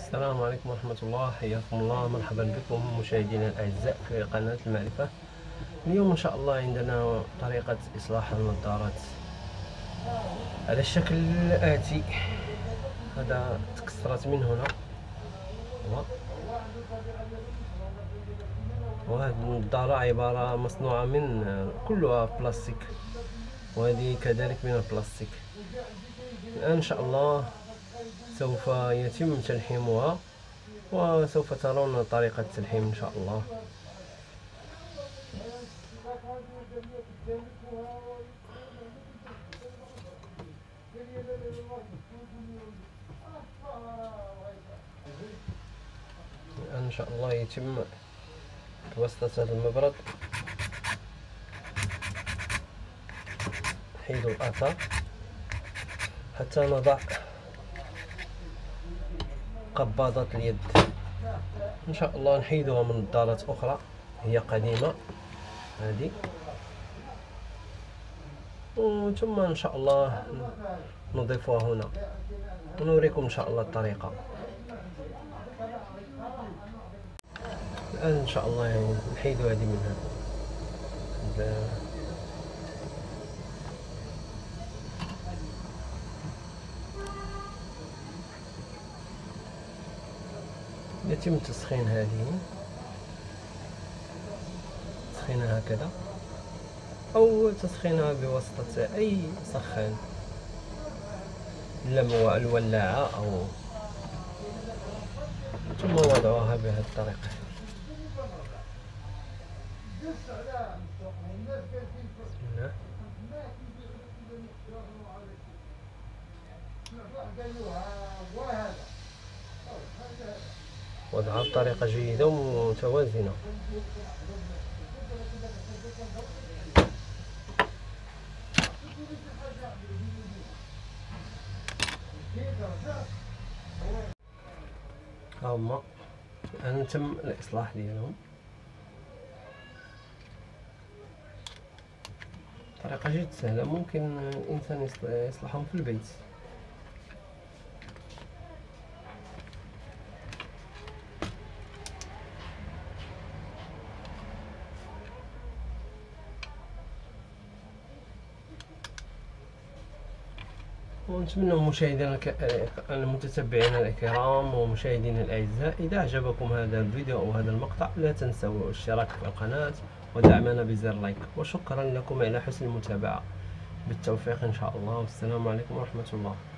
السلام عليكم ورحمة الله، حياكم الله، مرحبا بكم مشاهدينا الأعزاء في قناة المعرفة. اليوم إن شاء الله عندنا طريقة إصلاح النظارات على الشكل الآتي. هذا تكسرت من هنا، وهذه النظارة عبارة مصنوعة من كلها بلاستيك، وهذه كذلك من البلاستيك. الآن إن شاء الله سوف يتم تلحيمها، وسوف ترون طريقة التلحيم إن شاء الله. الآن إن شاء الله يتم بواسطة هذا المبرد نحيد الأثر حتى نضع قباضة اليد. إن شاء الله نحيدها من نظارات أخرى هي قديمة هذه، ثم إن شاء الله نضيفها هنا ونوريكم إن شاء الله الطريقة. الآن إن شاء الله يعني نحيد هذه منها. يتم تسخين هذه، تسخينها هكذا أو تسخينها بواسطة أي سخان، الولاعة أو، ثم وضعها بهذه الطريقة. وضعها بطريقة جيدة ومتوازنة. هما الآن تم الإصلاح ديالهم، طريقة جد سهلة، ممكن الإنسان يصلحهم في البيت. ونتمنى مشاهدينا المتتبعين الكرام ومشاهدينا الأعزاء، إذا أعجبكم هذا الفيديو أو هذا المقطع لا تنسوا الاشتراك في القناة ودعمنا بزر لايك، وشكرا لكم على حسن المتابعة. بالتوفيق إن شاء الله، والسلام عليكم ورحمة الله.